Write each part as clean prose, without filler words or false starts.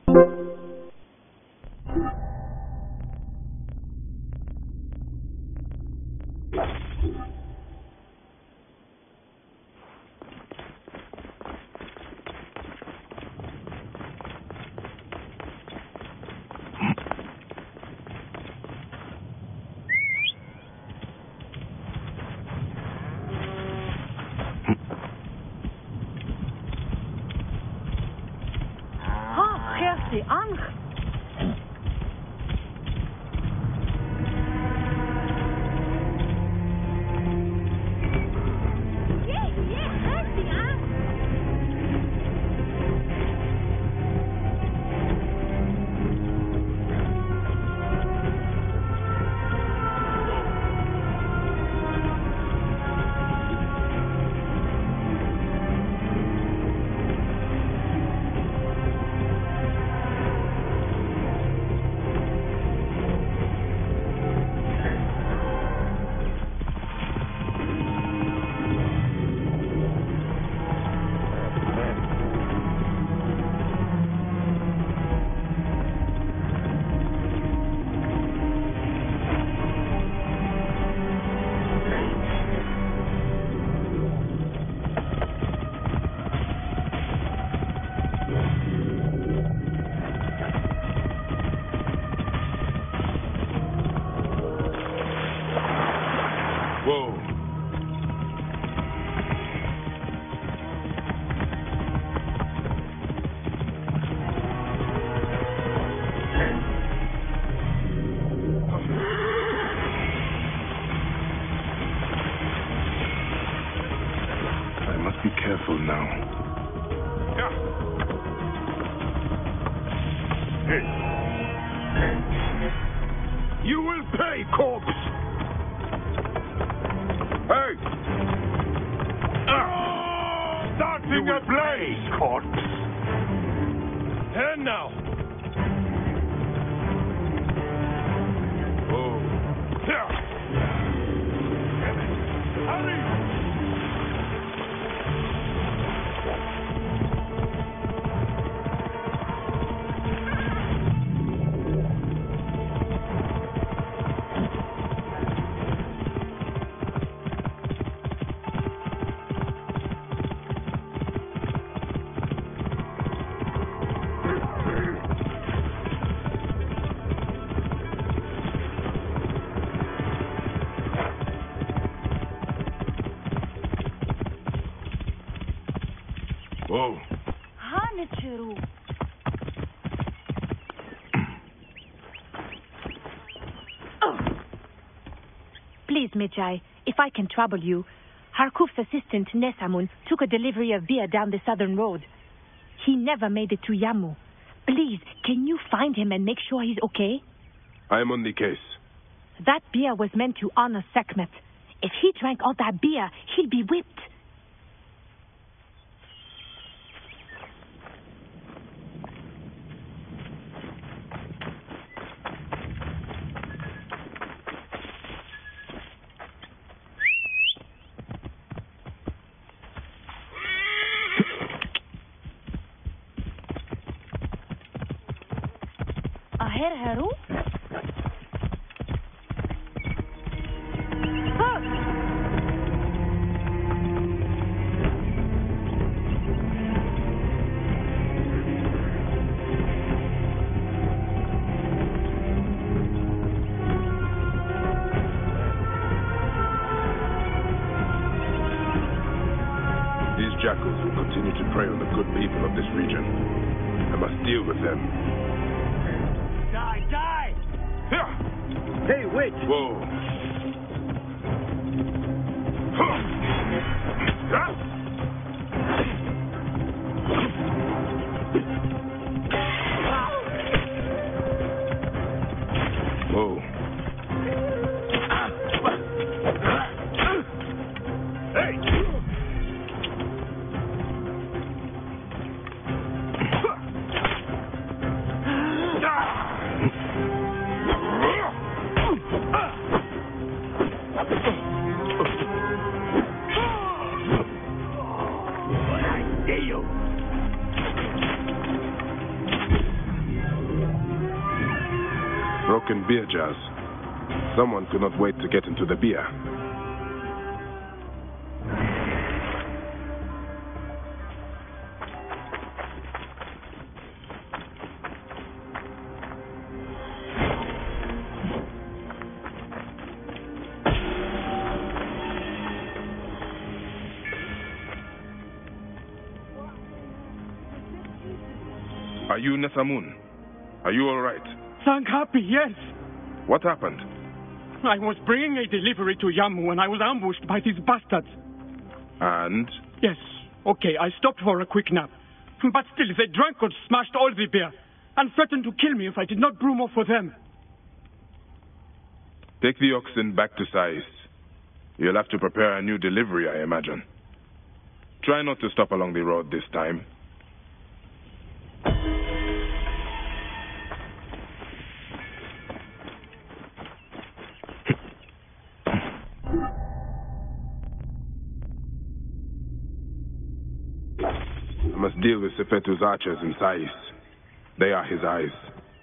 Please, Magi, if I can trouble you, Harkuf's assistant, Nesamun, took a delivery of beer down the southern road. He never made it to Yamu. Please, can you find him and make sure he's okay? I am on the case. That beer was meant to honor Sekhmet. If he drank all that beer, he'd be whipped. Heru? These jackals will continue to prey on the good people of this region. I must deal with them. Die! Hey, wait! Whoa. Whoa. Broken beer jars. Someone could not wait to get into the beer. Are you Nesamun? Are you all right? Thank happy, yes. What happened? I was bringing a delivery to Yamu and I was ambushed by these bastards. And? Yes, okay, I stopped for a quick nap. But still, they drank and smashed all the beer and threatened to kill me if I did not brew more for them. Take the oxen back to Sais. You'll have to prepare a new delivery, I imagine. Try not to stop along the road this time. I must deal with Sefetu's archers in Sais. They are his eyes.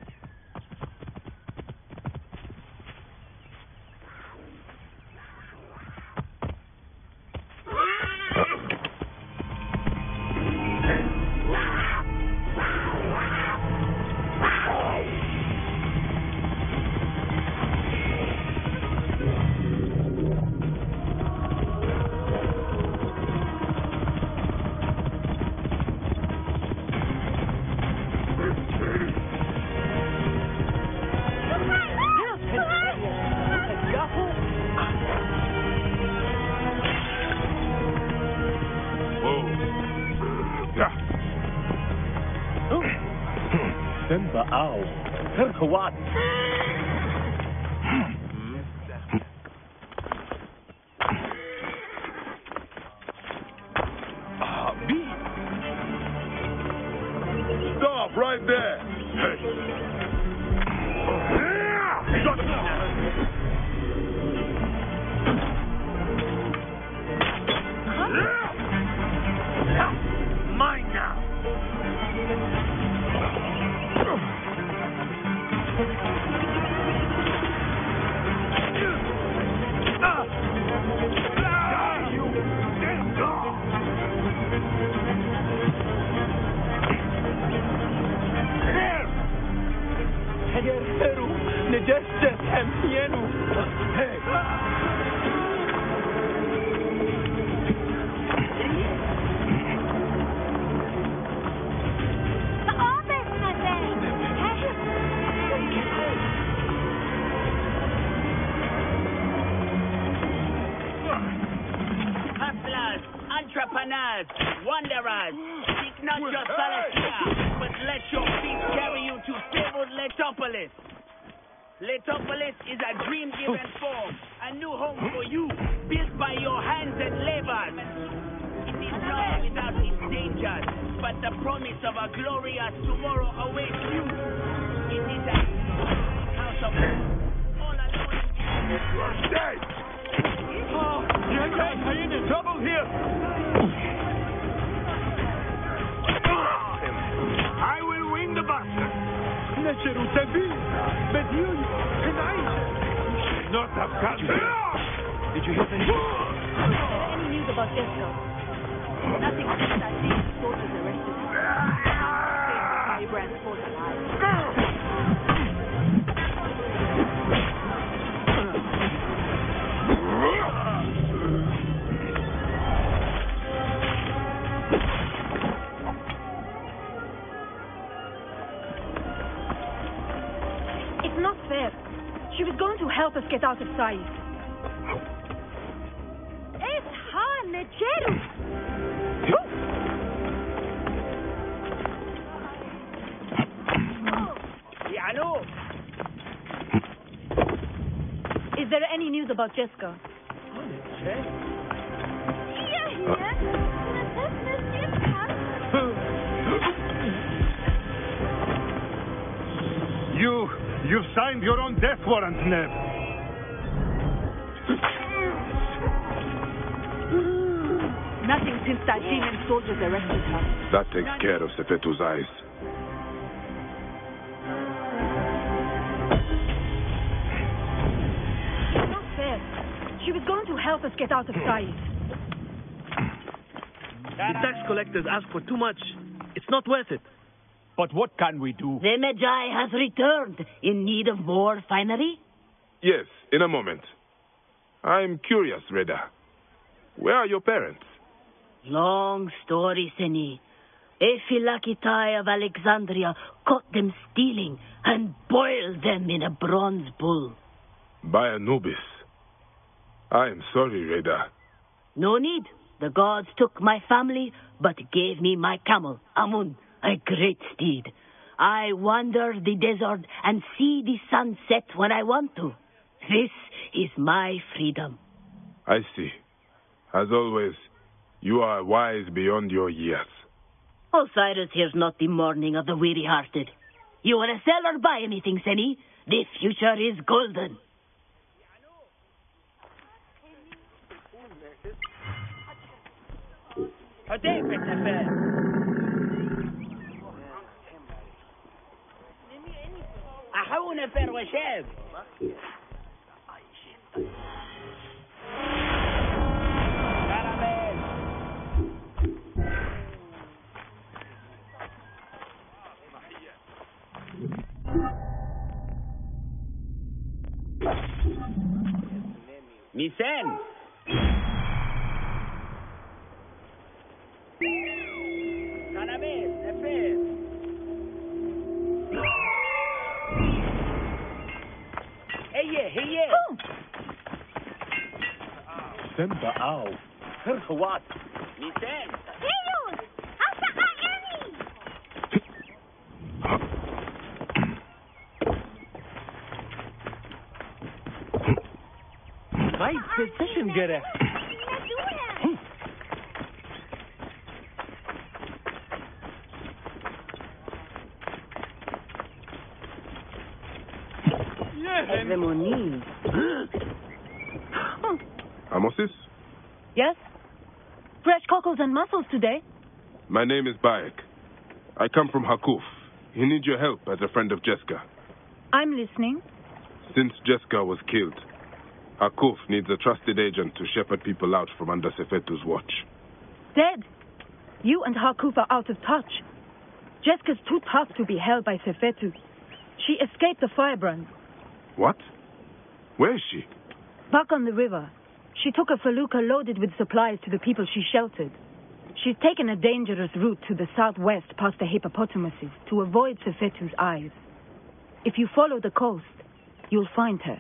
What? Stop right there! Mine now! Entrepreneurs, wanderers, seek not your Celestia, but let your feet carry you to fabled Letopolis. Letopolis is a dream-given form, a new home for you, built by your hands and labors. It is not without its dangers, but the promise of a glorious tomorrow awaits you. It is a house of all alone. You are dead! Oh, you're in trouble here. I will win the battle. Not have got me. Did you hear anything? Any news about Jesco? Nothing since that day the soldiers arrested him. Saved the brand force alive. It's not fair. She was going to help us get out of sight. It's hard, Leggero. Is there any news about Jessica? You've signed your own death warrant, Neb. Nothing since that demon soldiers arrested her. That takes care of Sefetu's eyes. help us get out of sight. The tax collectors ask for too much. It's not worth it. But what can we do? The Magi has returned in need of more finery? Yes, in a moment. I'm curious, Reda. Where are your parents? Long story, Seni. Ephilakitai of Alexandria caught them stealing and boiled them in a bronze bull. By Anubis. I am sorry, Reda. No need. The gods took my family, but gave me my camel, Amun, a great steed. I wander the desert and see the sun set when I want to. This is my freedom. I see. As always, you are wise beyond your years. Osiris here's not the mourning of the weary-hearted. You want to sell or buy anything, Seni? The future is golden. أحونا فر وشاب ميسان كنبيس نفيس هي سنبا أو هرخوات ميسان هيوز أصحى Right position, Gere. Amosis? Yes? Fresh cockles and mussels today. My name is Bayek. I come from Hakuf. He needs your help as a friend of Jeska. I'm listening. Since Jeska was killed, Hakuf needs a trusted agent to shepherd people out from under Sefetu's watch. Dead. You and Harkuf are out of touch. Jeska's too tough to be held by Sefetu. She escaped the firebrand. What? Where is she? Back on the river. She took a felucca loaded with supplies to the people she sheltered. She's taken a dangerous route to the southwest past the hippopotamuses to avoid Sefetu's eyes. If you follow the coast, you'll find her.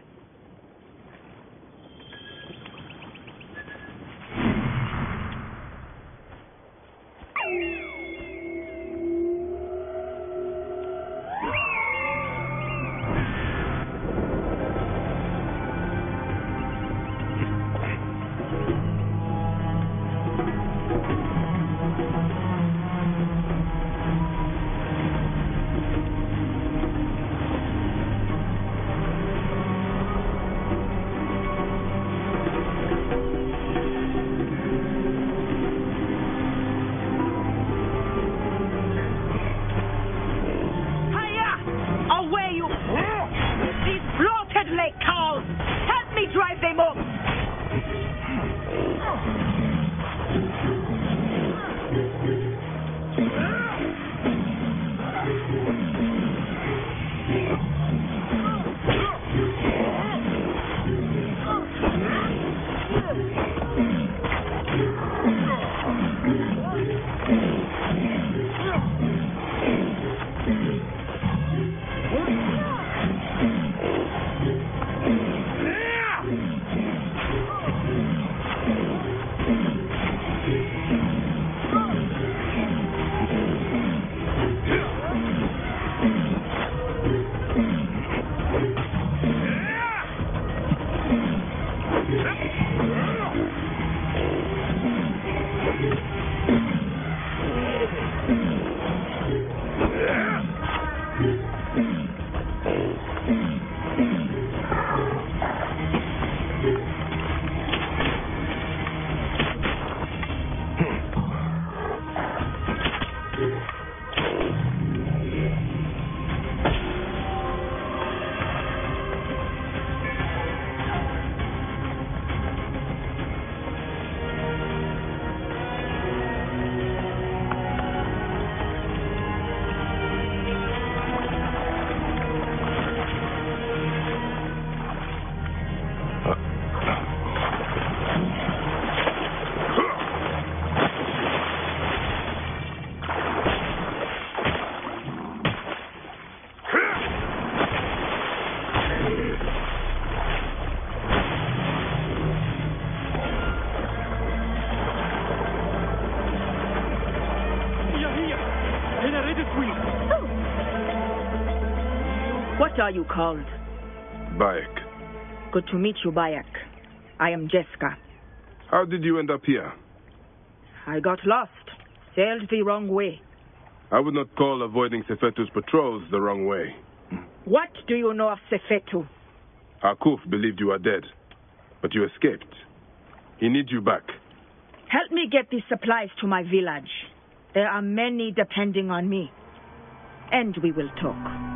What are you called? Bayek. Good to meet you, Bayek. I am Jessica. How did you end up here? I got lost. Sailed the wrong way. I would not call avoiding Sefetu's patrols the wrong way. What do you know of Sefetu? Harkuf believed you are dead, but you escaped. He needs you back. Help me get these supplies to my village. There are many depending on me. And we will talk.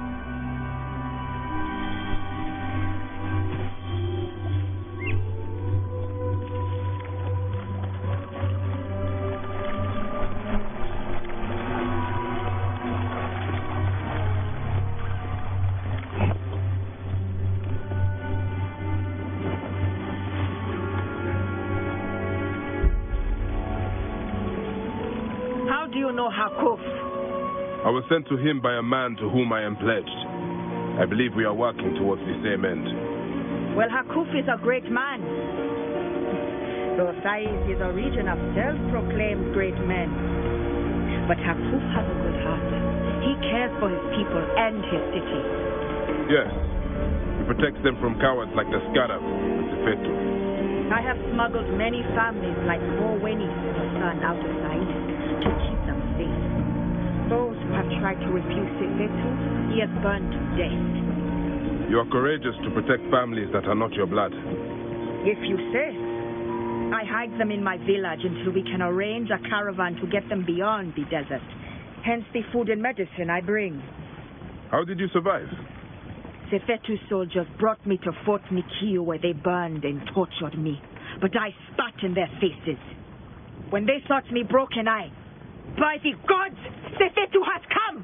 How do you know Harkuf? I was sent to him by a man to whom I am pledged. I believe we are working towards the same end. Well, Harkuf is a great man. Though Sais is a region of self-proclaimed great men. But Harkuf has a good heart. He cares for his people and his city. Yes. He protects them from cowards like the Scarab and Sefetu. I have smuggled many families like Mowenis and her son out of Sais to keep them safe. Those who have tried to refuse Sefetu, he has burned to death. You are courageous to protect families that are not your blood. If you say. I hide them in my village until we can arrange a caravan to get them beyond the desert. Hence the food and medicine I bring. How did you survive? Sefetu soldiers brought me to Fort Nikio where they burned and tortured me. But I spat in their faces. When they thought me broken, by the gods, Sefetu has come!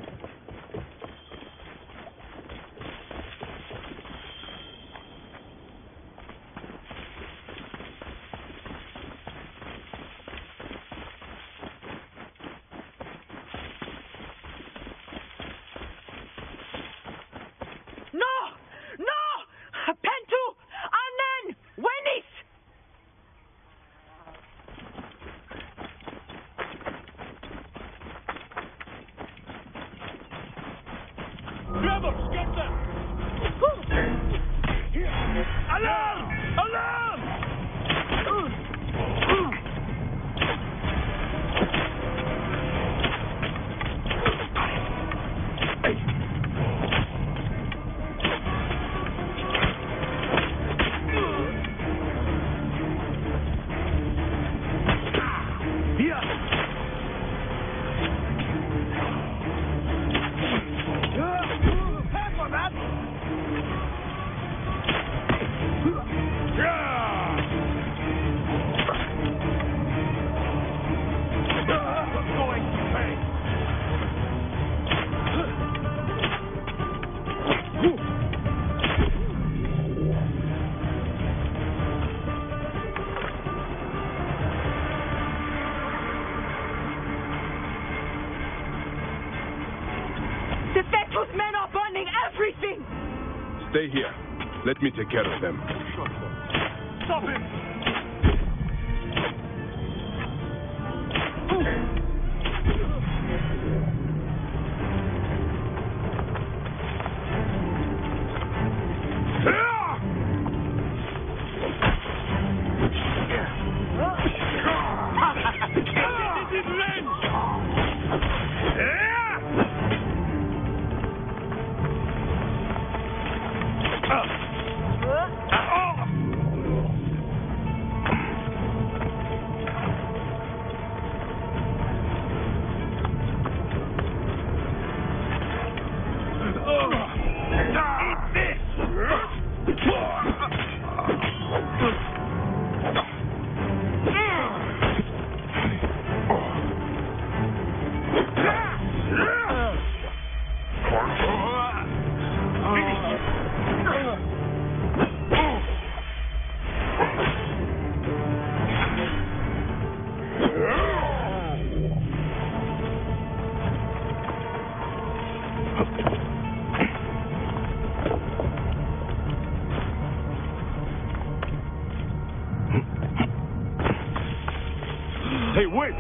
Stay here. Let me take care of them. Stop him! Hey, wait!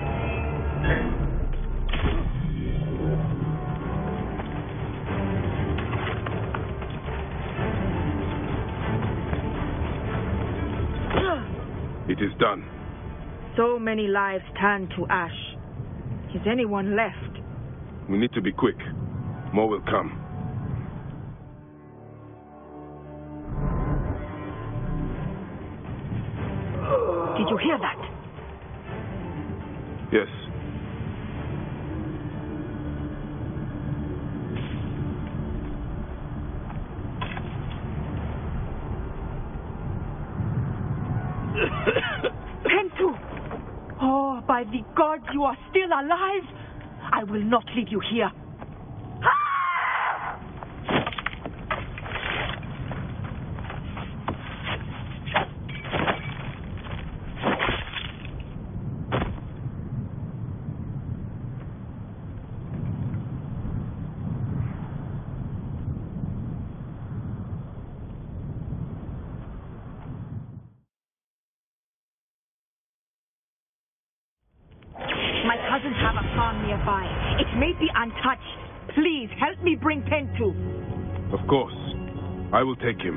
It is done. So many lives turned to ash. Is anyone left? We need to be quick. More will come. Did you hear that? Yes. Pentu! Oh, by the gods, you are still alive! I will not leave you here. My cousins have a farm nearby. It may be untouched. Please, help me bring Pentu. Of course. I will take him.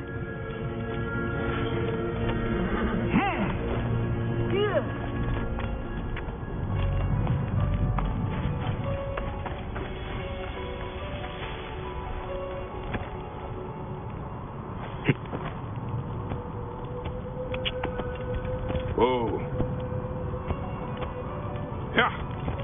Oh. Yeah.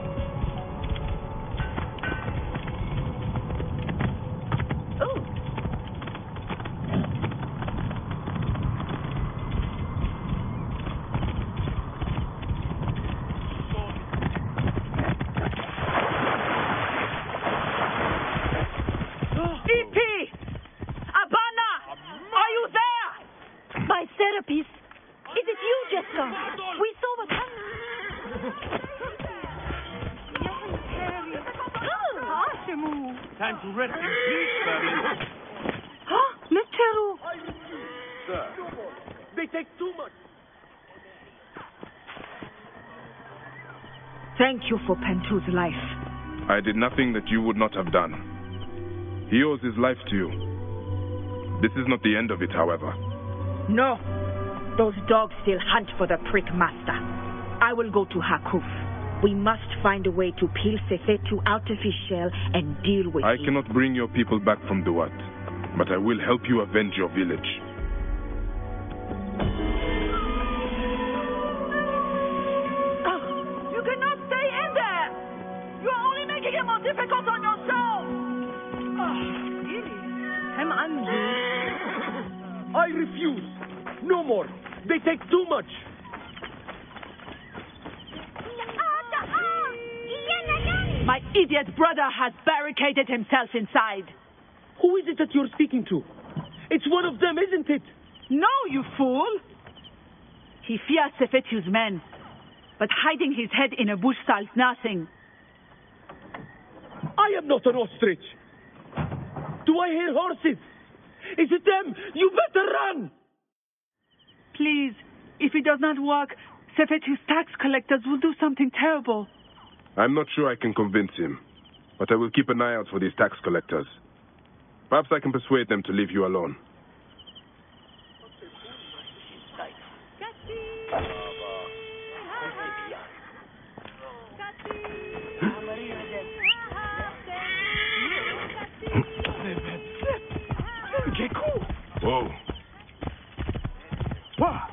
Time to rest in peace, family. Sir, they take too much. Thank you for Pentu's life. I did nothing that you would not have done. He owes his life to you. This is not the end of it, however. No. Those dogs still hunt for the prick master. I will go to Hakuf. We must find a way to peel Sefetu out of his shell and deal with I him. cannot bring your people back from Duat, but I will help you avenge your village. You cannot stay in there! You are only making it more difficult on yourself! I refuse. No more. They take too much. My idiot brother has barricaded himself inside. Who is it that you're speaking to? It's one of them, isn't it? No, you fool! He fears Sefetu's men, but hiding his head in a bush solves nothing. I am not an ostrich. Do I hear horses? Is it them? You better run! Please, if it does not work, Sefetu's tax collectors will do something terrible. I'm not sure I can convince him, but I will keep an eye out for these tax collectors. Perhaps I can persuade them to leave you alone. Whoa. Wow.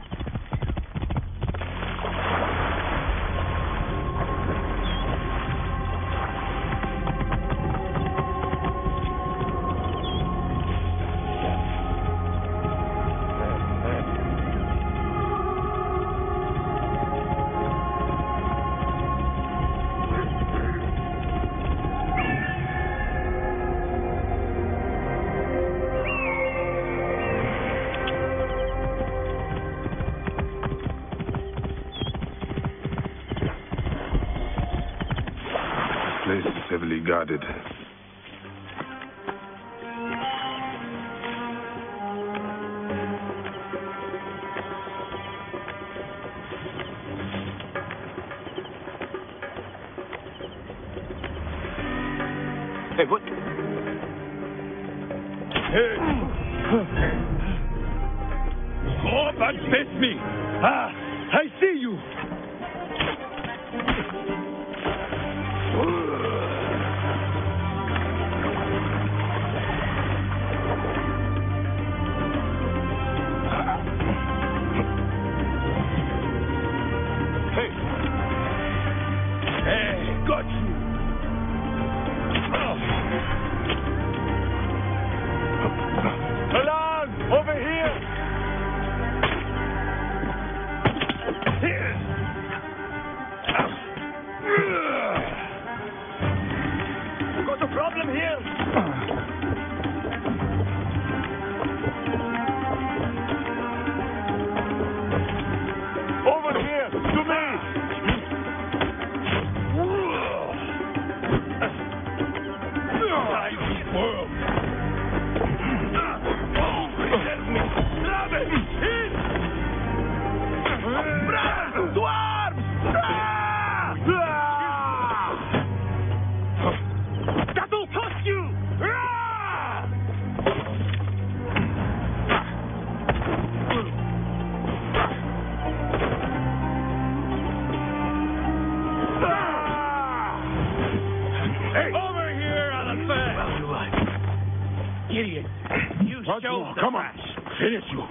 This place is heavily guarded. Hey, what? Hey! Oh, but face me! Ah! survive. Idiot. You Once showed more, the come on. crash. Finish you.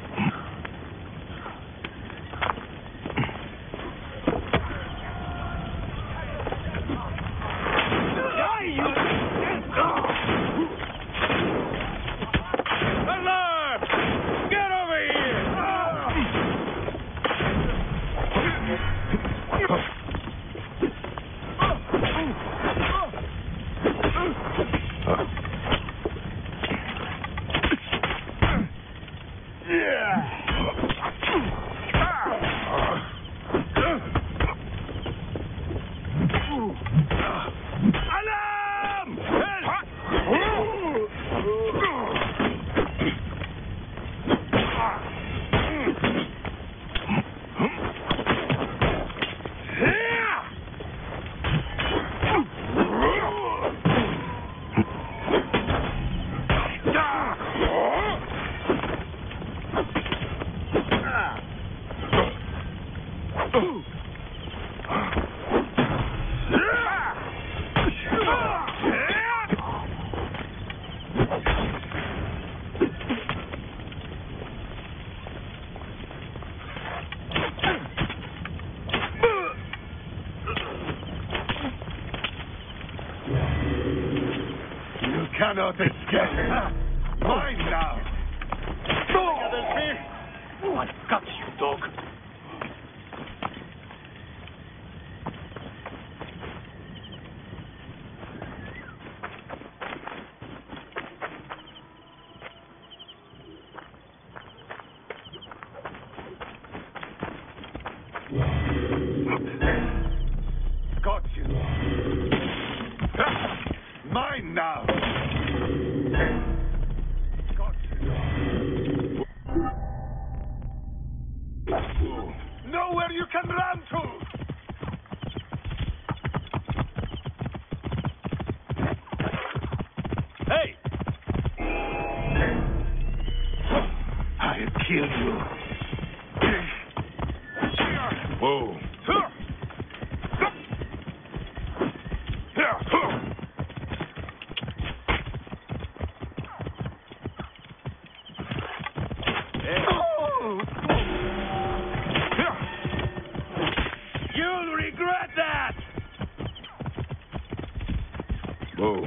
Cannot escape. Mine now. What got you, dog? Got you. Mine now. Got you. Nowhere you can run to. Hey! I'll kill you. Whoa. You'll regret that! Whoa.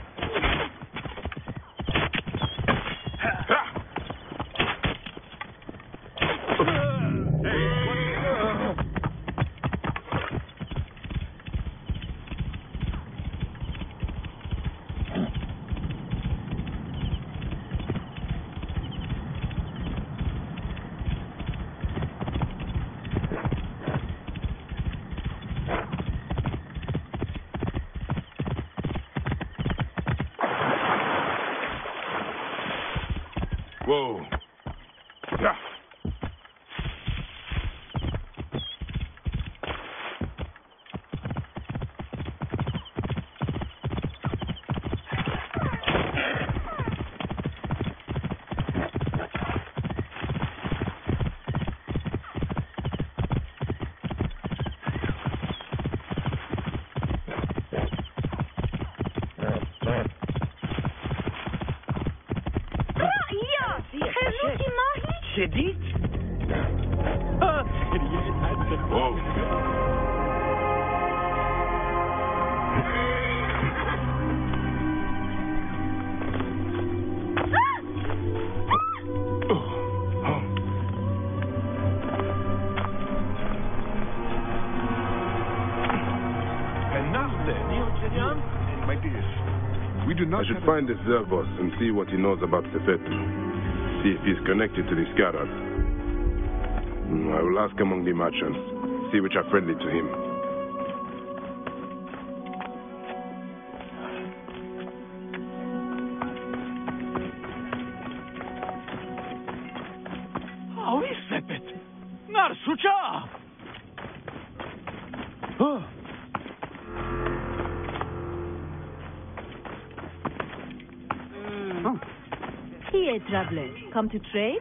Whoa. Yeah. Shedid? Whoa. My dears, we do not. I should find this Zervos and see what he knows about Sefet. See if he's connected to the Scarab. I will ask among the merchants, see which are friendly to him. How is Sepet? Narsucha! Here, traveler. Come to trade?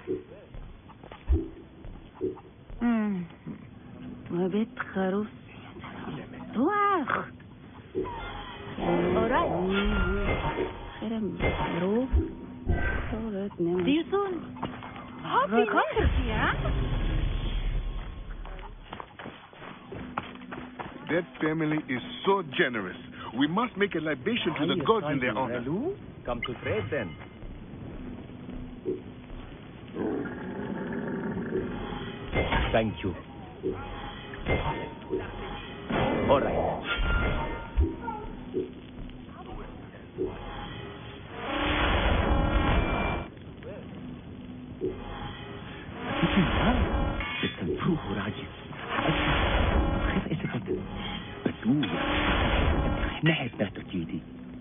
All right. See you soon. Happy New Year. That family is so generous. We must make a libation to the gods in their honor. Come to trade then. Thank you. All right. استنفروه راجل خير اسفت بدو نحن تاكيدي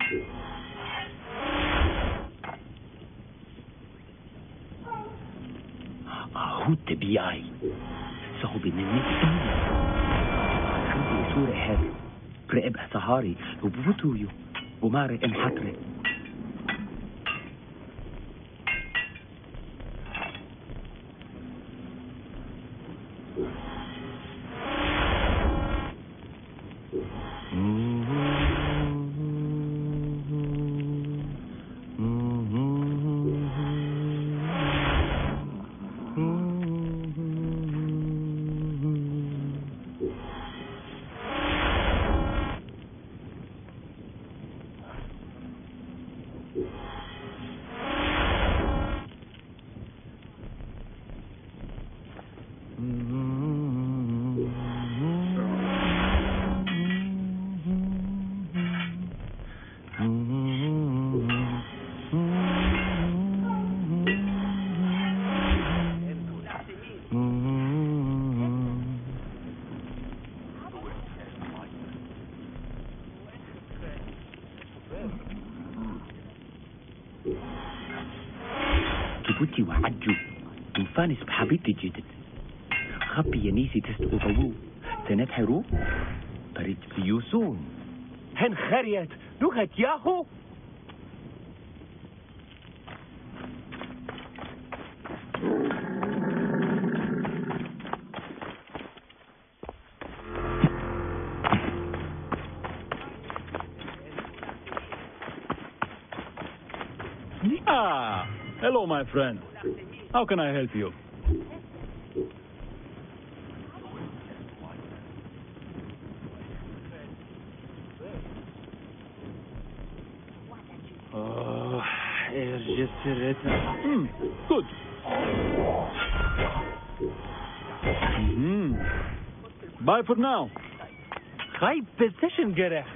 هو الطبيعي صعب ان الناس خلي صورة هذا رقب سهاري وبوتويو وماري انحطري جبوتي وعجو وفانس بحبيبتي جدد خبي ينيسي تستقو ضوو سنفحرو بريد بيوسون هن خريت لغة ياهو Hello, my friend. How can I help you? Good. Bye for now. High position gerecht.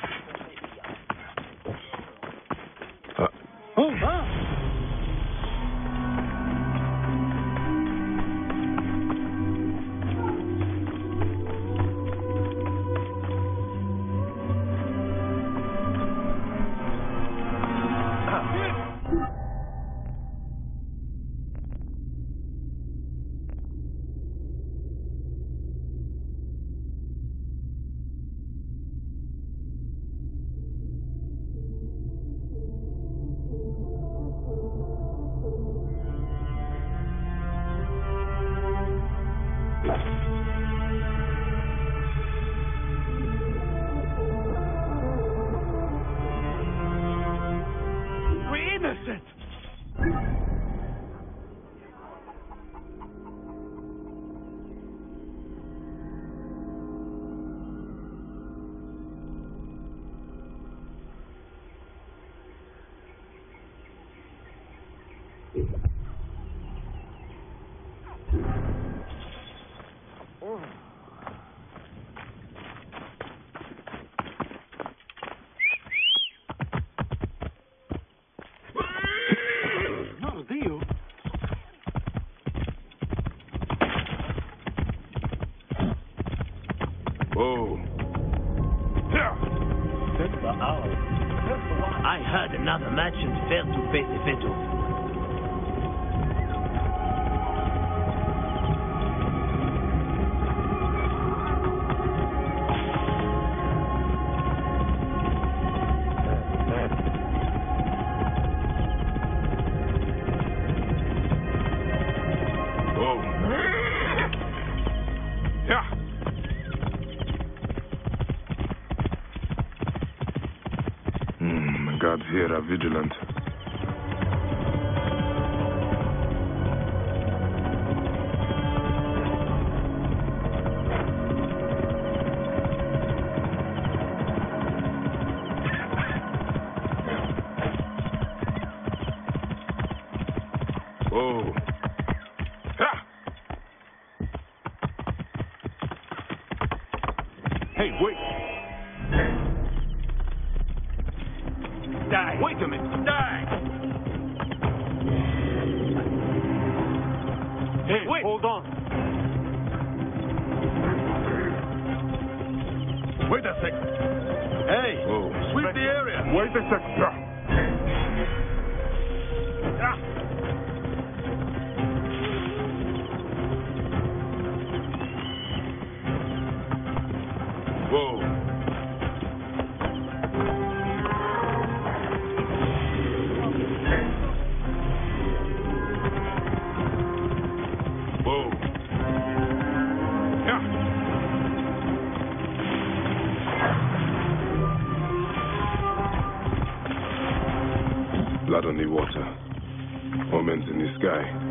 I heard another merchant failed to pay the veto. here are vigilant. Oh. Ha! Hey, wait. Die. Wait a minute. Die. Hey, wait. Hold on. Wait a second. Hey, Whoa. sweep the area. Wait a second. Whoa. Whoa. Yeah. Blood on the water. Omens in the sky.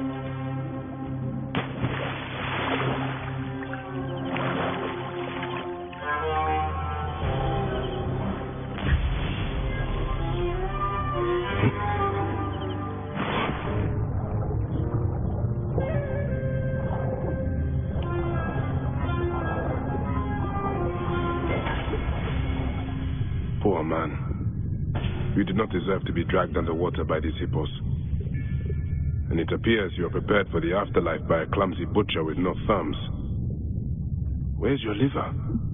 Poor man. You did not deserve to be dragged underwater by these hippos. And it appears you are prepared for the afterlife by a clumsy butcher with no thumbs. Where's your liver?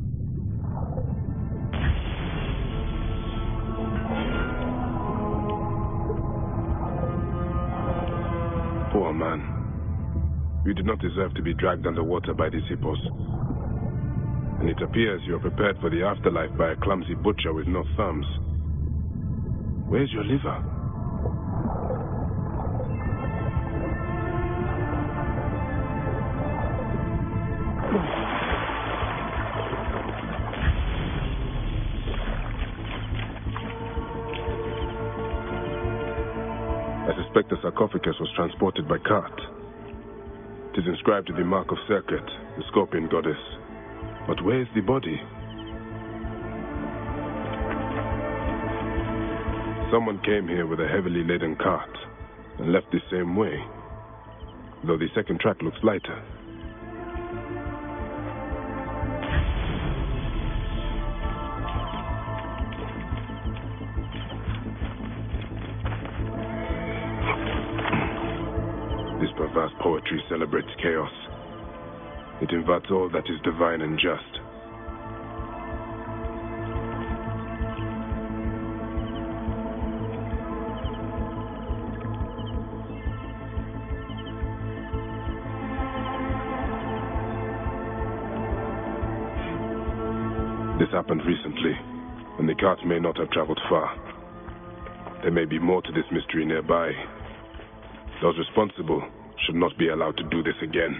Poor man. You did not deserve to be dragged underwater by these hippos. And it appears you are prepared for the afterlife by a clumsy butcher with no thumbs. Where's your liver? I suspect the sarcophagus was transported by cart. It is inscribed to the mark of Syndicate, the scorpion goddess. But where is the body? Someone came here with a heavily laden cart and left the same way, though the second track looks lighter. This perverse poetry celebrates chaos. It inverts all that is divine and just. This happened recently, and the cart may not have traveled far. There may be more to this mystery nearby. Those responsible should not be allowed to do this again.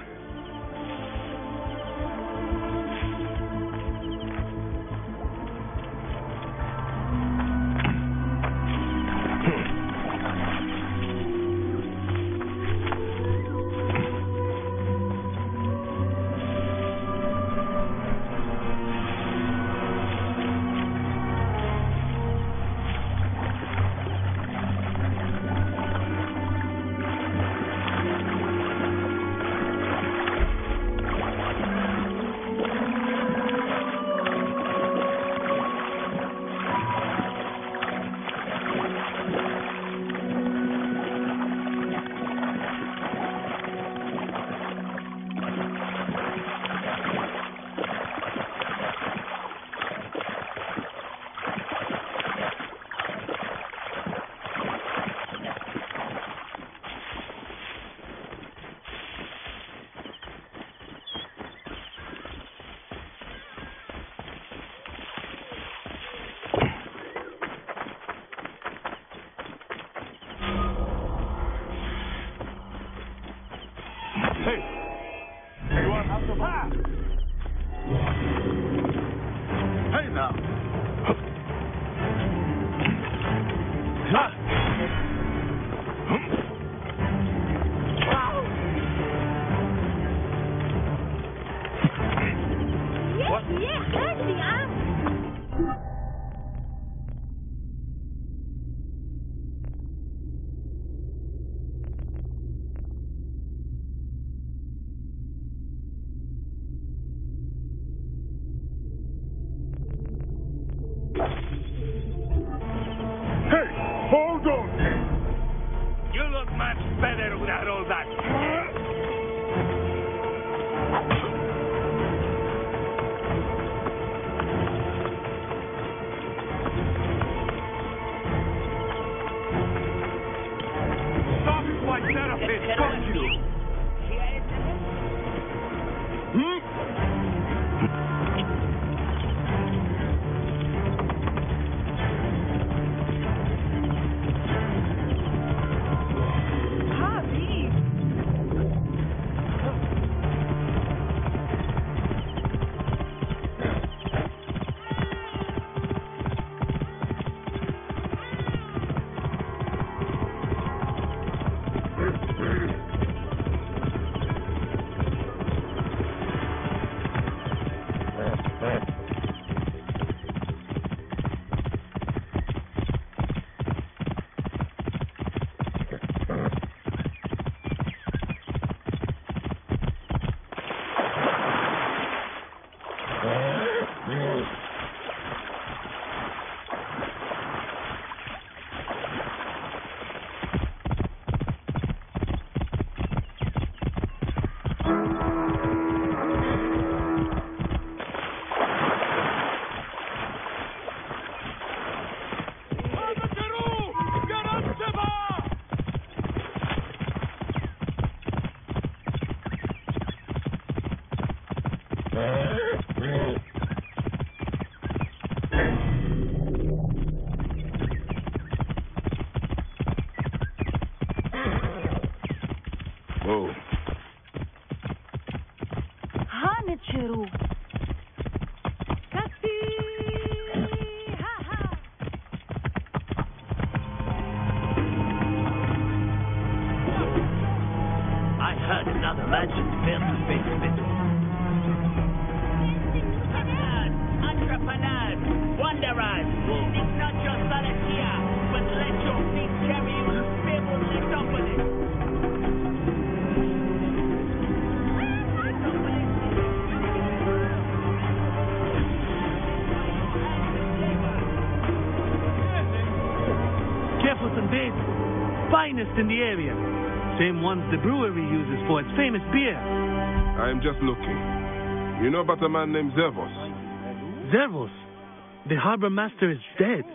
my therapist. Fuck you. Whoa. Hanichiru. I heard another mansion face-to-face battle. Entrepreneurs, wanderers, it's not your solitaire, but let your feet carry you to fabled Letopolis. Jefferson Babe, finest in the area. Same ones the brewery uses for its famous beer. I'm just looking. You know about a man named Zervos? Zervos? The harbor master is dead.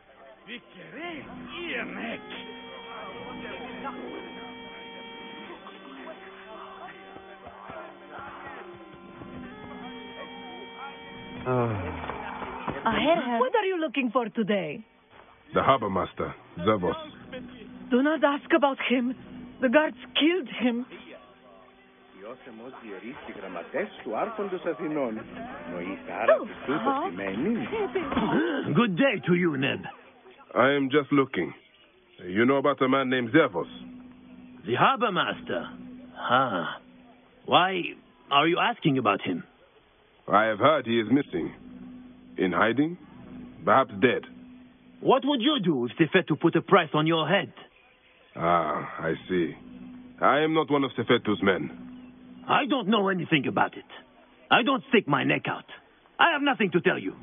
What are you looking for today? The harbor master, Zervos. Do not ask about him. The guards killed him. Good day to you, Ned. I am just looking. You know about a man named Zervos? The harbor master? Ah. Why are you asking about him? I have heard he is missing. In hiding? Perhaps dead. What would you do if Sefetu to put a price on your head? Ah, I see. I am not one of Sefetu's men. I don't know anything about it. I don't stick my neck out. I have nothing to tell you.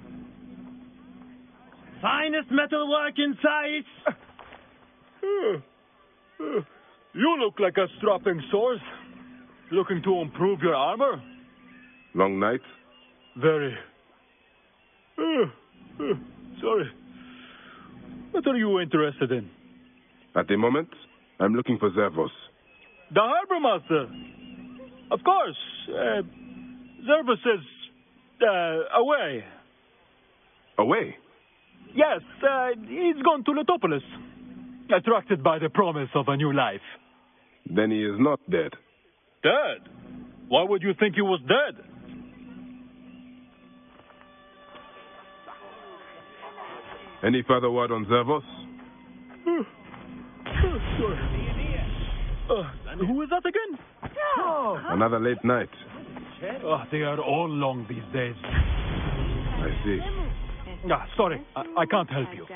Finest metalwork in sight. You look like a strapping source. Looking to improve your armor? Long night? Very. Sorry. What are you interested in? At the moment, I'm looking for Zervos. The harbor master. Of course. Zervos is away. Away? Yes, he's gone to Letopolis. Attracted by the promise of a new life. Then he is not dead. Dead? Why would you think he was dead? Any further word on Zervos? Who is that again? Another late night. They are all long these days. I see. Sorry, I can't help you.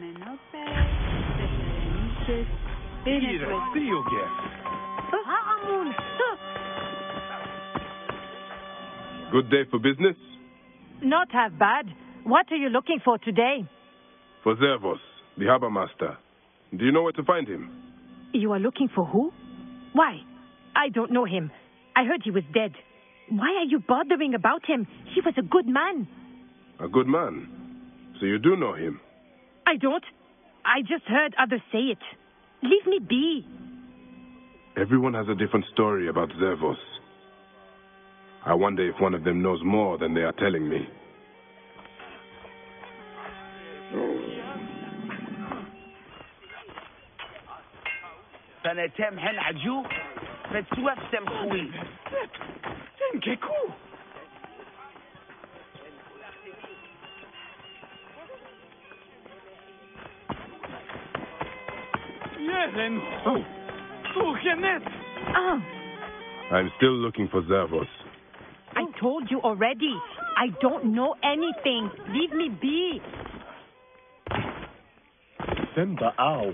Good day for business? Not half bad. What are you looking for today? For Zervos, the harbor master. Do you know where to find him? You are looking for who? Why? I don't know him. I heard he was dead. Why are you bothering about him? He was a good man. A good man? So you do know him? I don't. I just heard others say it. Leave me be. Everyone has a different story about Zervos. I wonder if one of them knows more than they are telling me. سنتم هن عجو فتسوف سمخوي تنككو يهن سوخنت I'm still looking for Zervos. I told you already. I don't know anything. Leave me be. Simba, ow.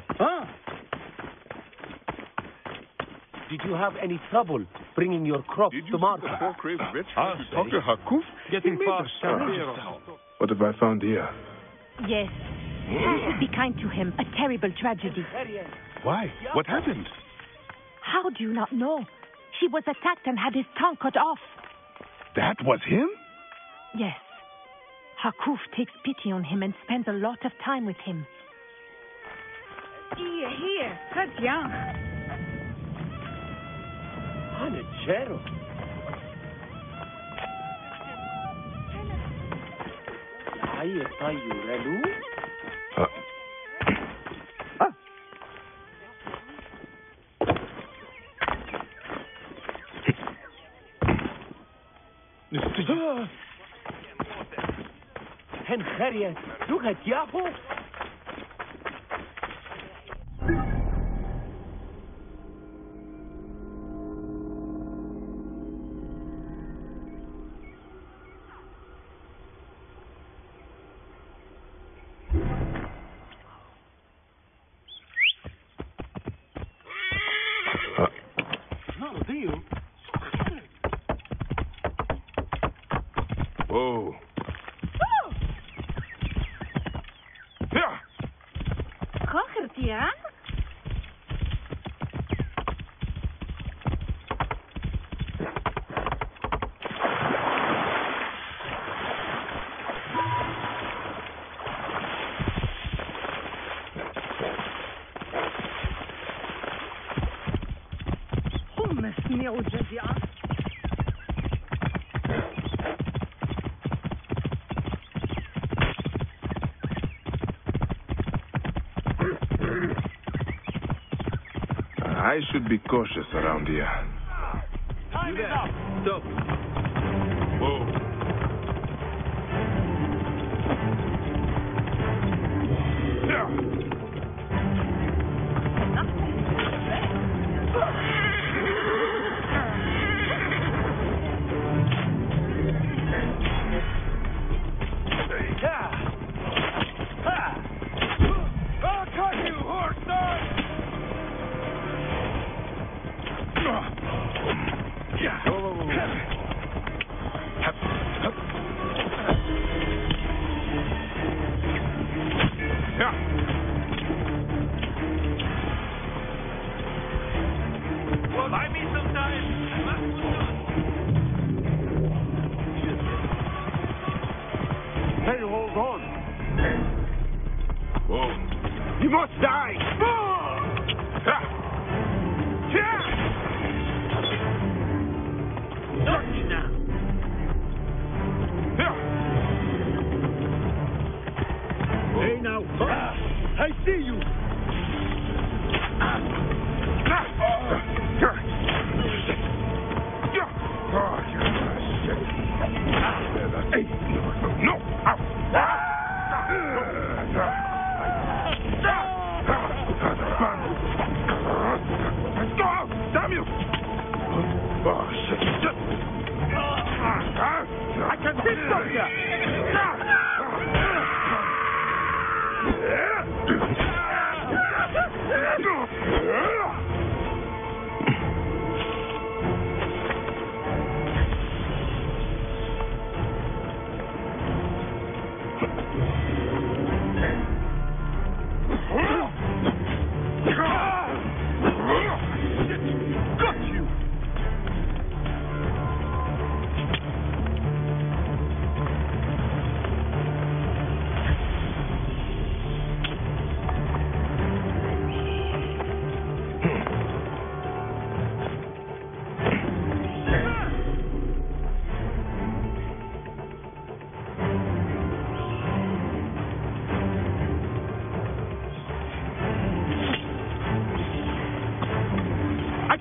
Did you have any trouble bringing your crops to market? Poor crazed wretch trying to talk to Hakuf? Getting fast. What have I found here? Yes. You should be kind to him. A terrible tragedy. Why? What happened? How do you not know? He was attacked and had his tongue cut off. That was him? Yes. Hakuf takes pity on him and spends a lot of time with him. Here, Katya. Hanachero. Ayurelu? Hen Kharia, look at Yahoo. Whoa. Kochertian? Hummus miaujadia. I should be cautious around here. Time is up. Stop. Whoa. I'll cut you, horse dog! Well, buy me some time. I must Hey, hold on. Whoa. You must die. Hey now, I see you. No!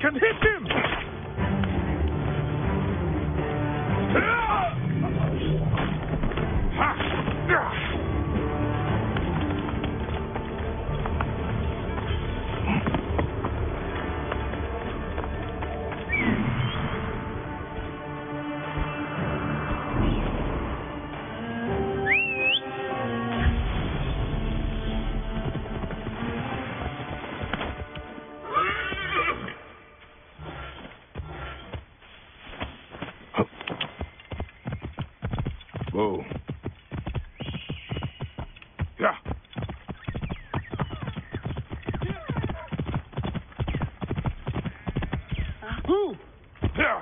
can hit him! Whoa. Yeah. Yeah.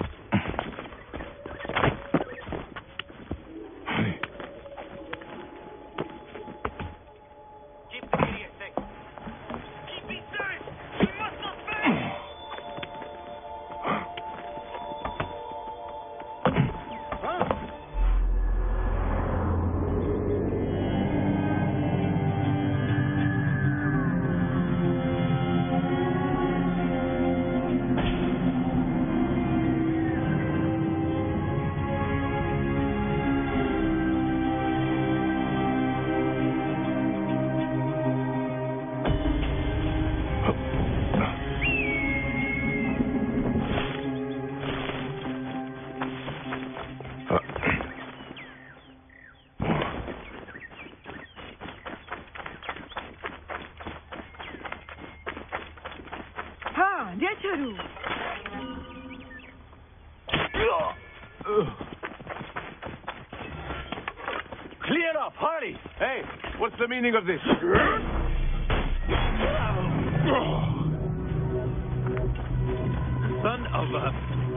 Clear up, hurry! Hey, what's the meaning of this? Son of a...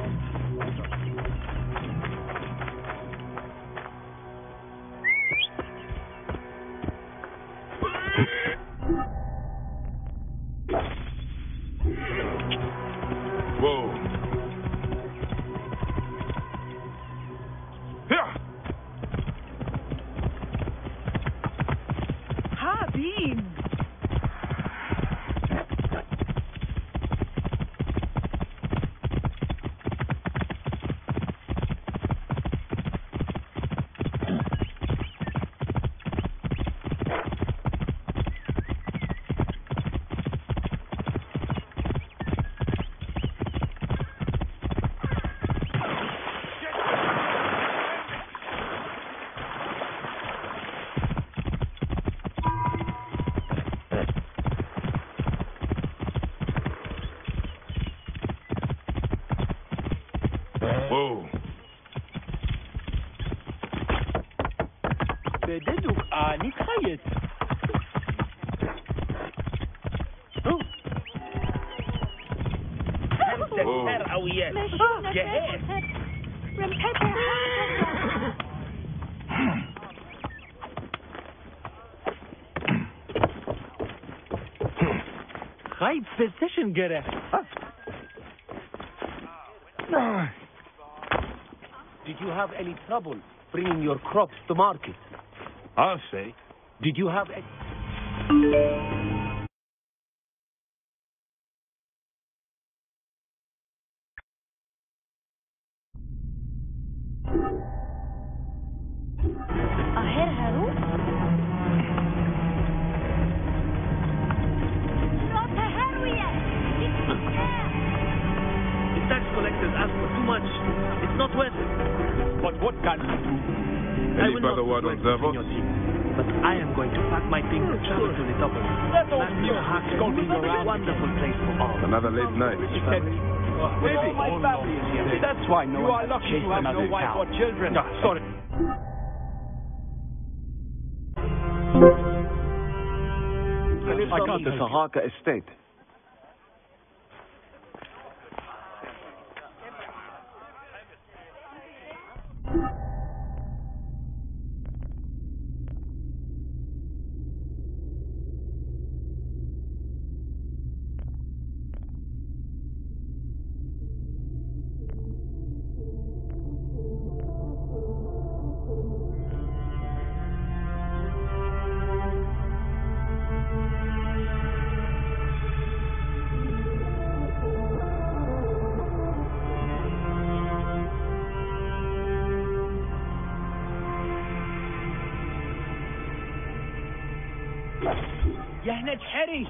Whoa. Yeah. Whoa. بددك آني خيط. خيط physician گرفت. Did you have any trouble bringing your crops to market? I'll say. Did you have any... The tax collectors ask for too much. It's not worth it. But what can we do? I will not join your team, but I am going to pack my things and travel to the top of it. Let us new hacks skulking A around. wonderful place for all. Another late night. Maybe. My family is here. That's why no You are one lucky chased to have another no wife cow. or children. Sorry. I got the Sahaka estate. نتحرس.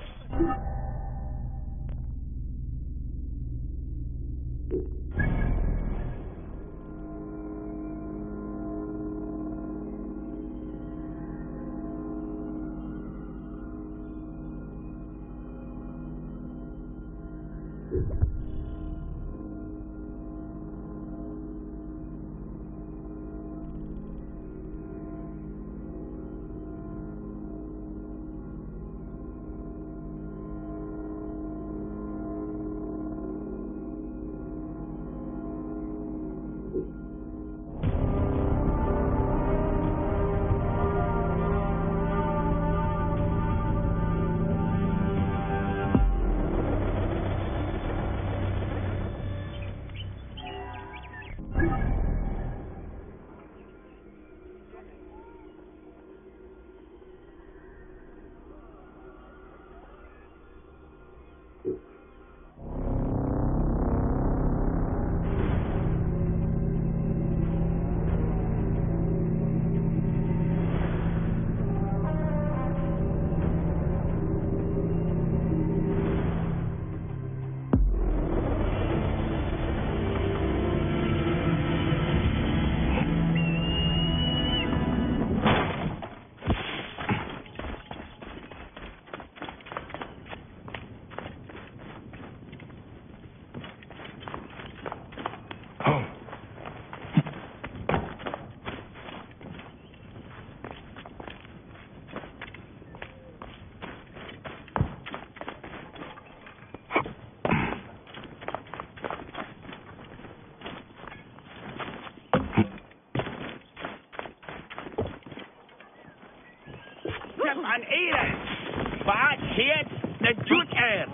عن إيران بعد هيت نجوت إير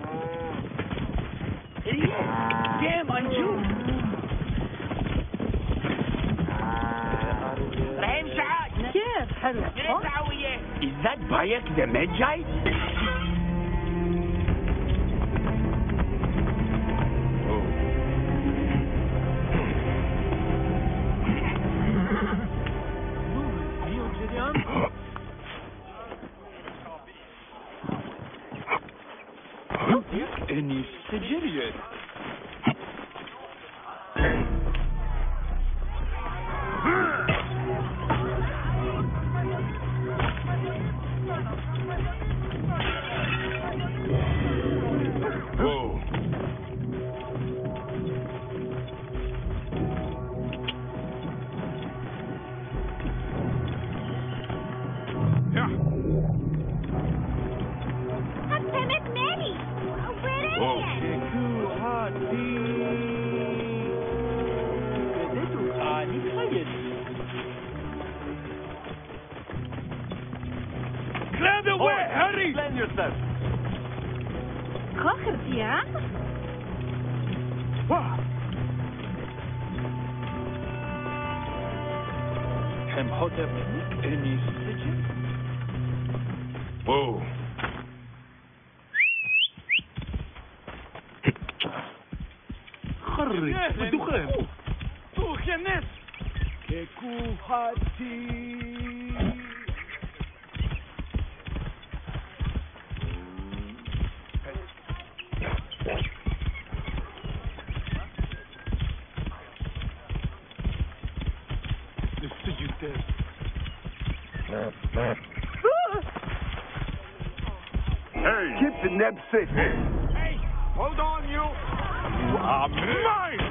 damn أنجوم رحيم سعاد كيف حلو Is that Bayek the Magi? إني سجلت Hey, hold on, you! You are mine!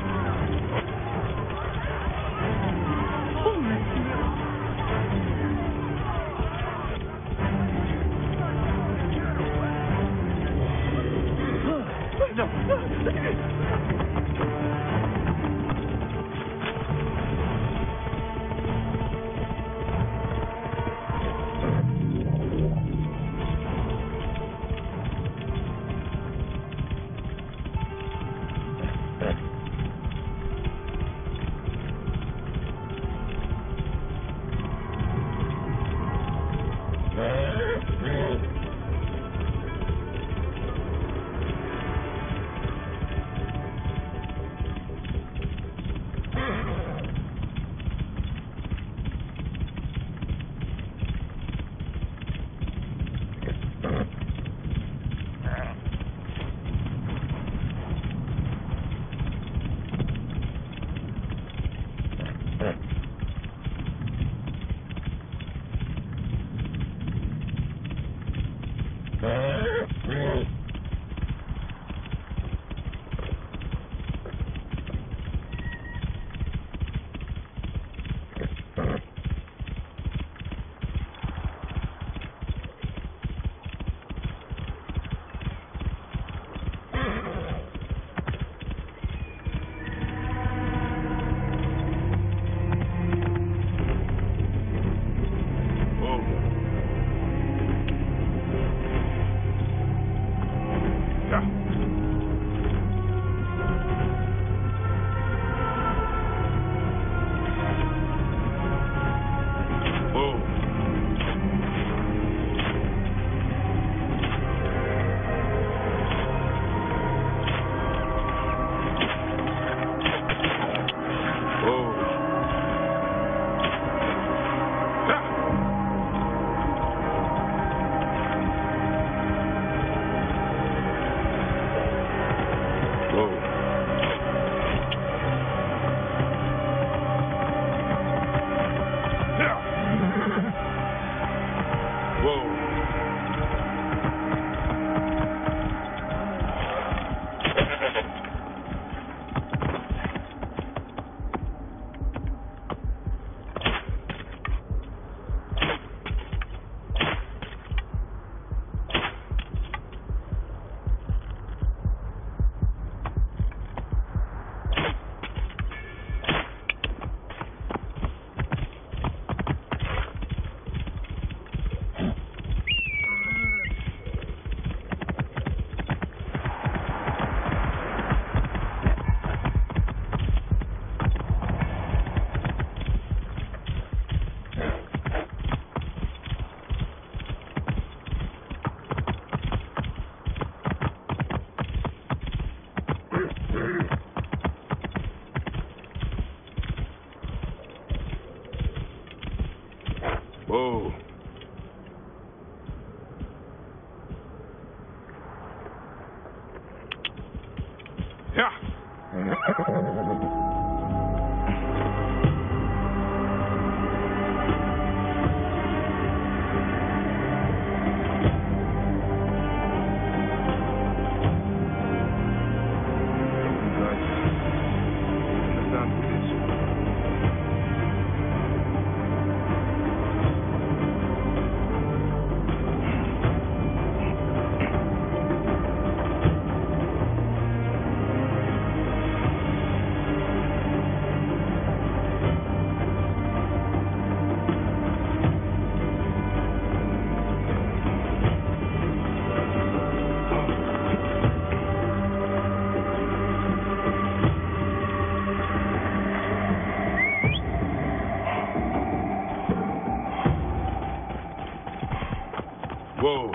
Whoa.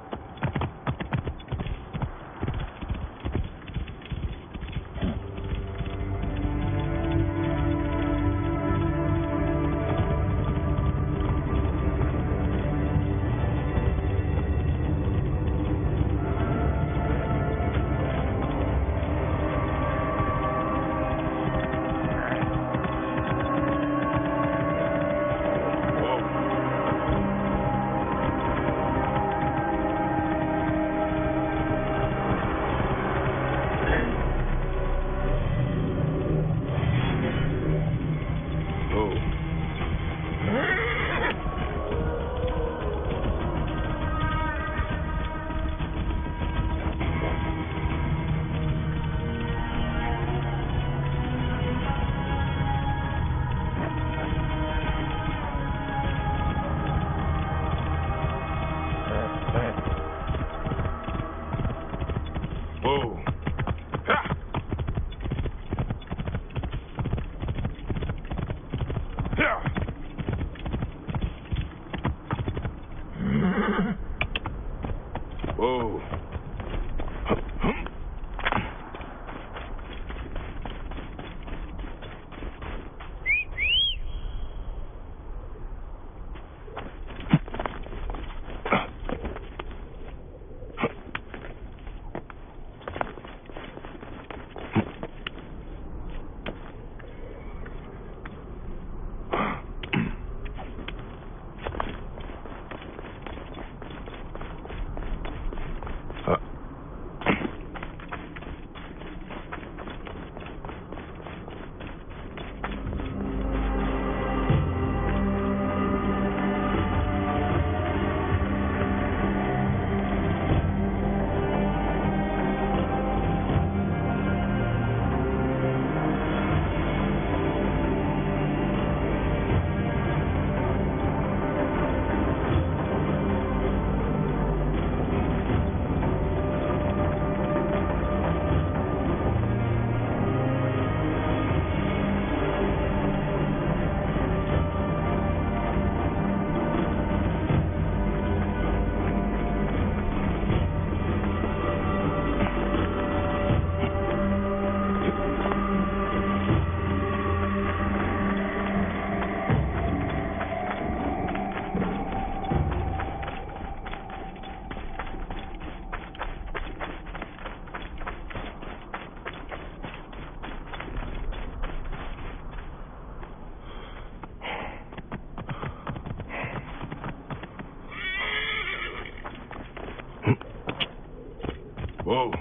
Whoa.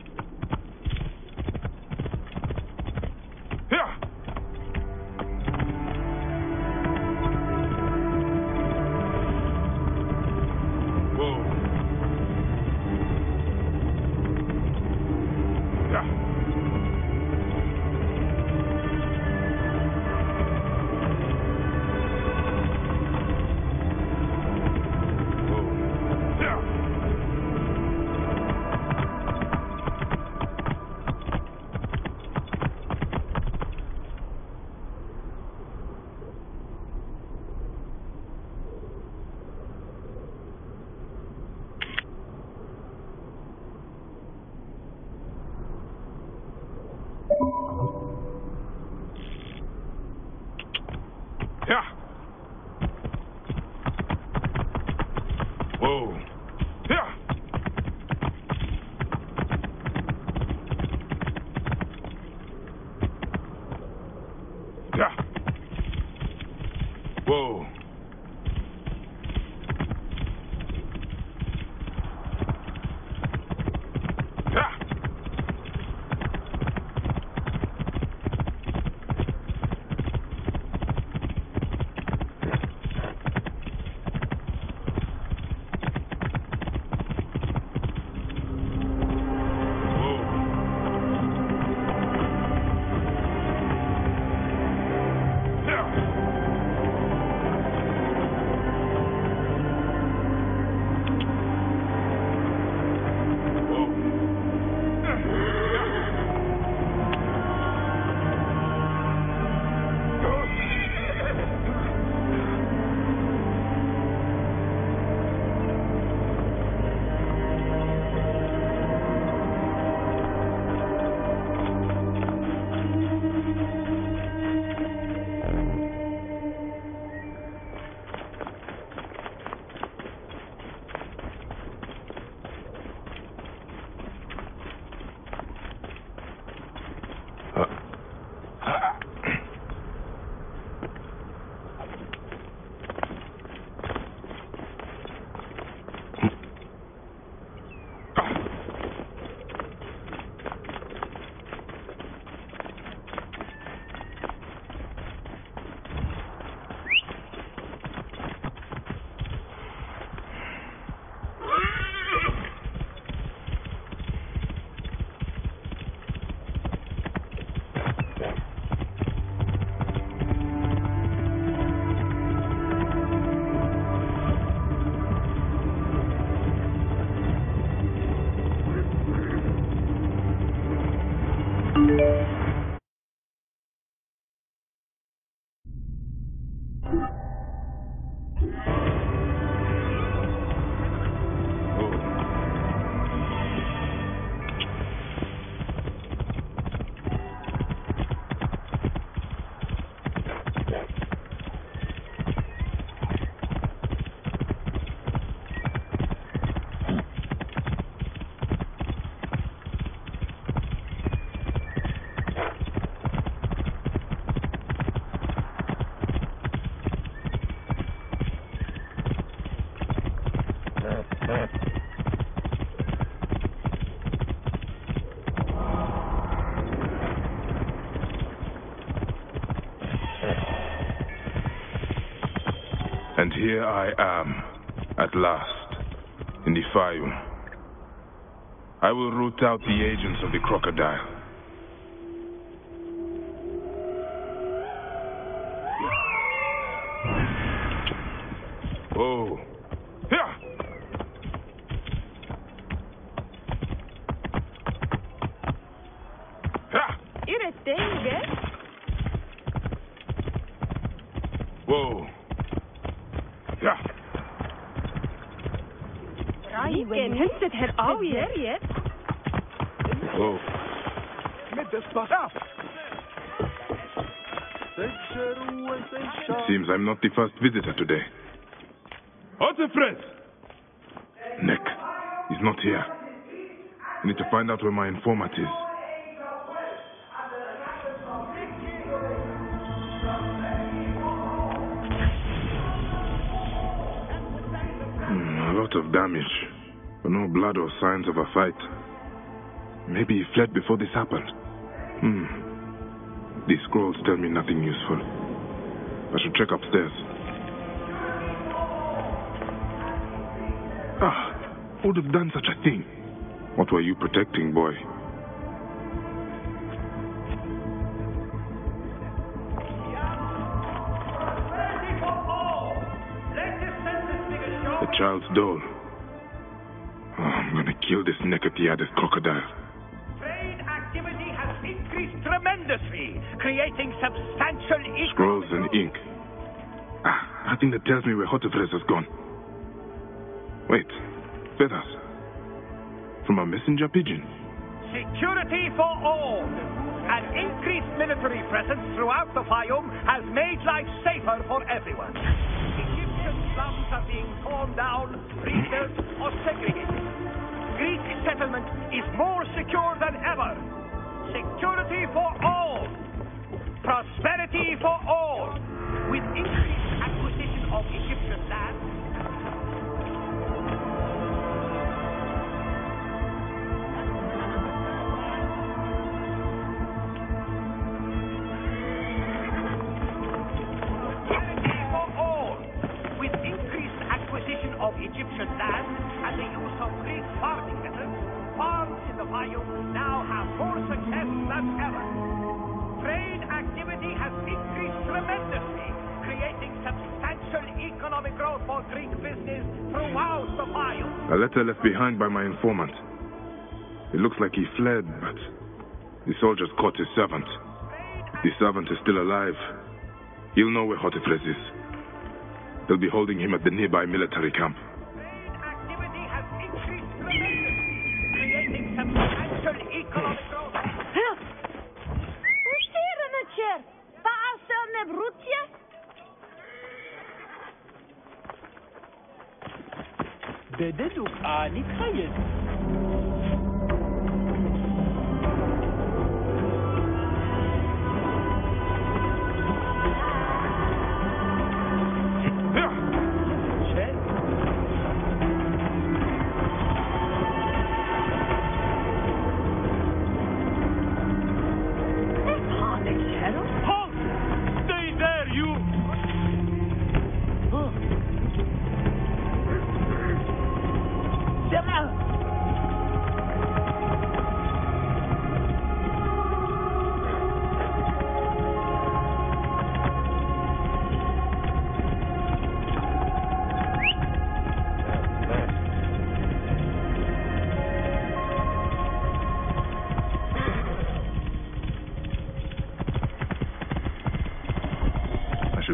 Yeah. Whoa. Yeah. Yeah. Whoa. Yeah. And here I am, at last, in the Fayum. I will root out the agents of the crocodile. Oh. Yeah. Whoa. Ja. Vilken huset här avger. Whoa. It seems I'm not the first visitor today. Otefred! Nick, he's not here. I need to find out where my informant is. A lot of damage, but no blood or signs of a fight. Maybe he fled before this happened. These scrolls tell me nothing useful. I should check upstairs. Who would have done such a thing? What were you protecting, boy? The child's doll. I'm gonna kill this naked-eared crocodile. Trade activity has increased tremendously, creating substantial... Scrolls and ink. Nothing that tells me where Hotefres has gone. Wait, feathers. From a messenger pigeon. Security for all. An increased military presence throughout the Fayum has made life safer for everyone. Egyptian slums are being torn down, rebuilt, or segregated. Greek settlement is more secure than ever. Security for all. Prosperity for all. With increased acquisition of Egyptian land. Of Egyptian land and the use of Greek farming methods, farms in the Fayum now have more success than ever. Trade activity has increased tremendously, creating substantial economic growth for Greek business throughout the Fayum. A letter left behind by my informant. It looks like he fled, but the soldiers caught his servant. The servant is still alive. He'll know where Hotefres is. They'll be holding him at the nearby military camp. Trade activity has increased tremendously, creating substantial economic growth. Bededuk ani kayet.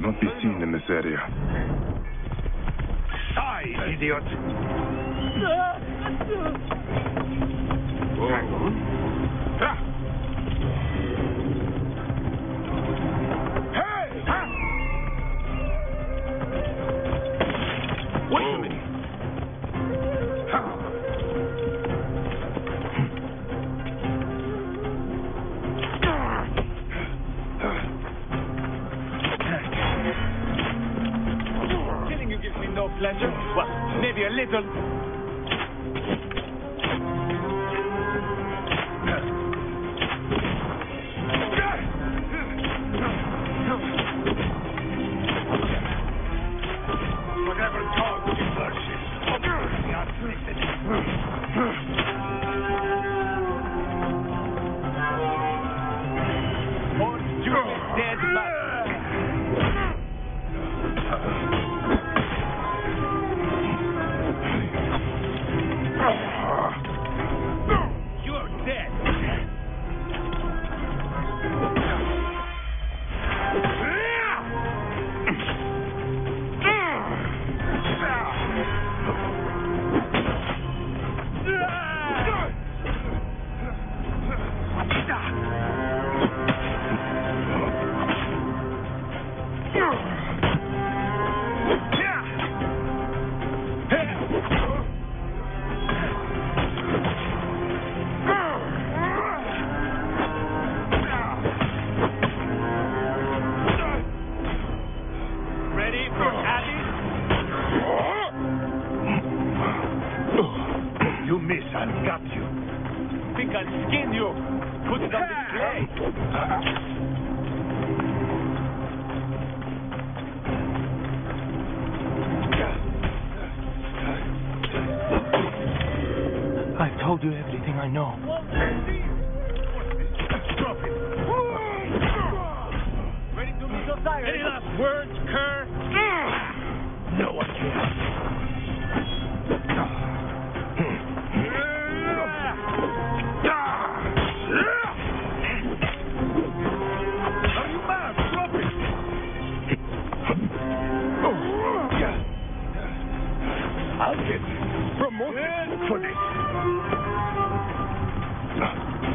cannot be seen in this area. Die, idiot! Wait a minute. Killing you gives me no pleasure. Well, maybe a little. Whatever caused you worship, we are afflicted. Or you dead man. You're dead. Ready for Abby? You miss, I've got you. Think I'll skin you? Put it on display. I've told you everything I know. Ready to meet Osiris? Any last words, cur? No one cares. Are you mad? Drop it! I'll get promoted for this.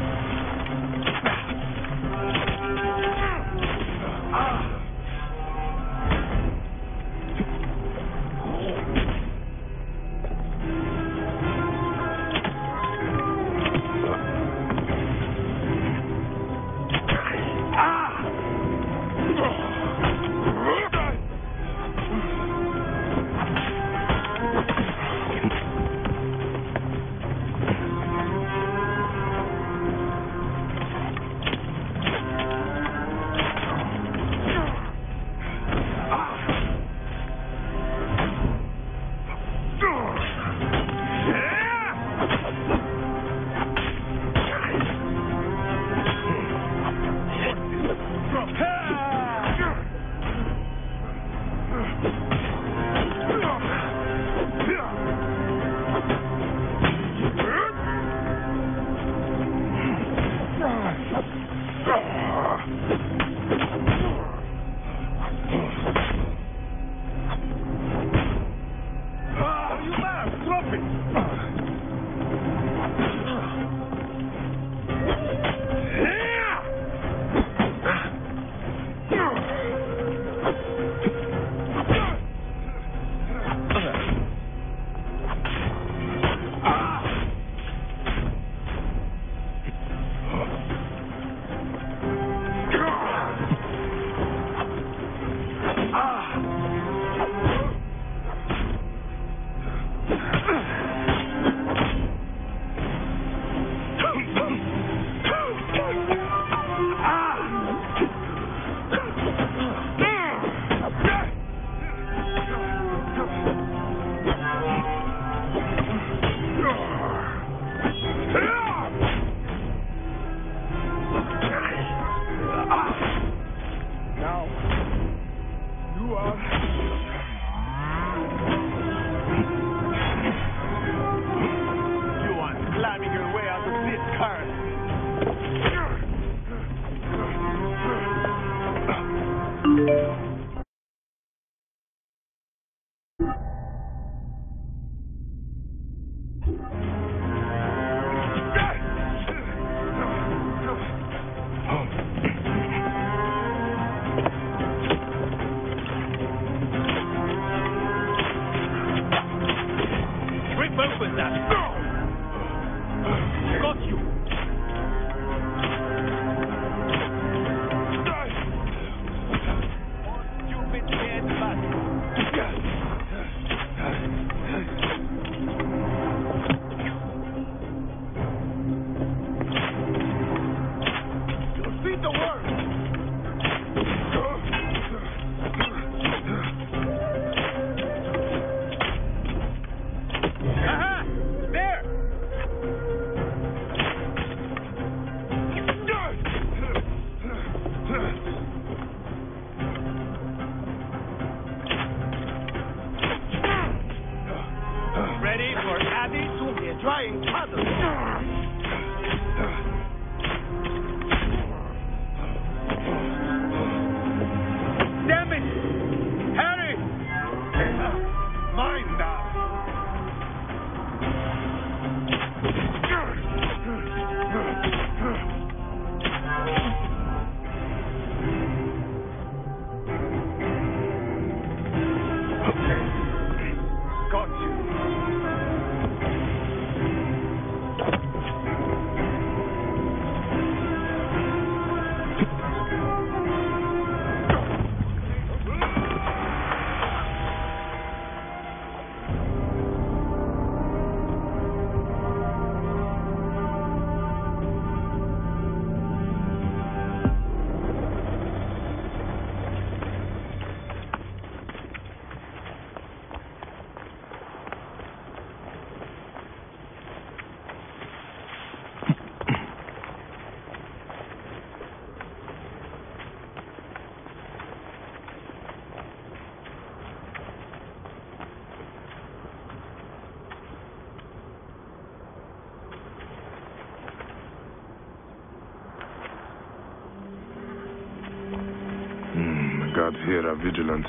guards here are vigilant.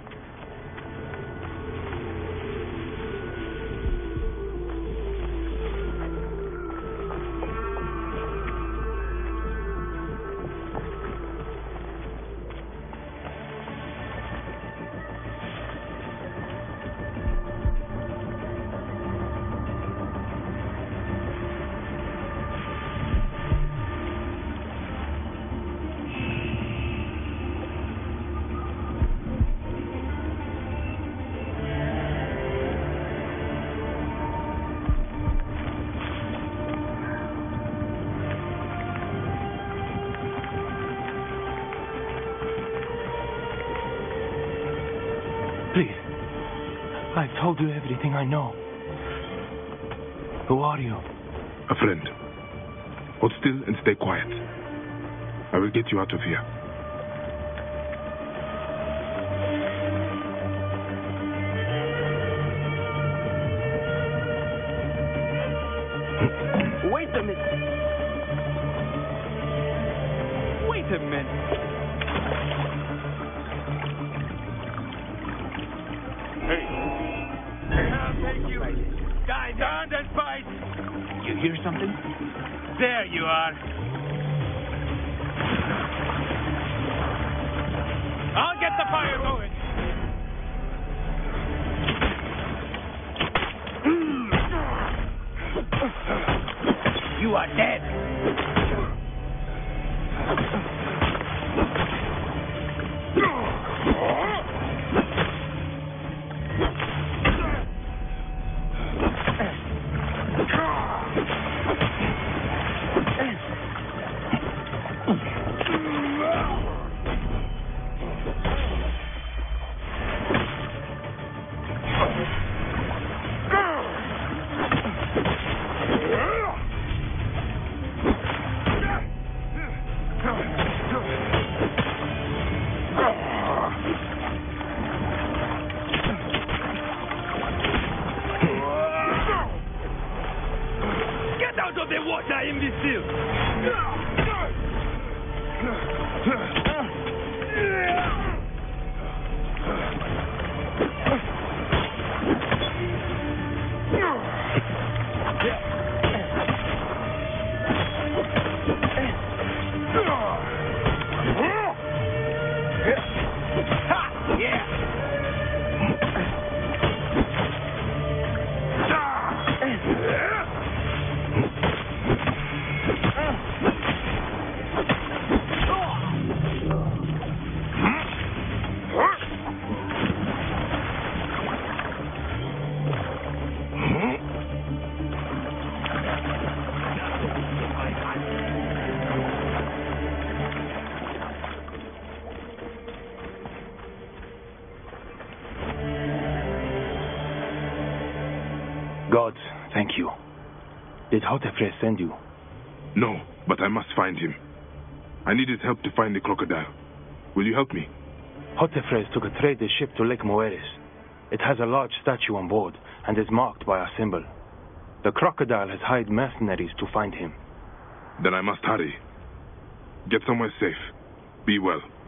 Please. I've told you everything I know. Who are you? A friend. Hold still and stay quiet. I will get you out of here. Wait a minute. Wait a minute. Stand and fight! You hear something? There you are. I'll get the fire going. You are dead. Gods, thank you. Did Hotefres send you? No, but I must find him. I needed help to find the crocodile. Will you help me? Hotefres took a trader ship to Lake Moeris. It has a large statue on board and is marked by a symbol. The crocodile has hired mercenaries to find him. Then I must hurry. Get somewhere safe. Be well.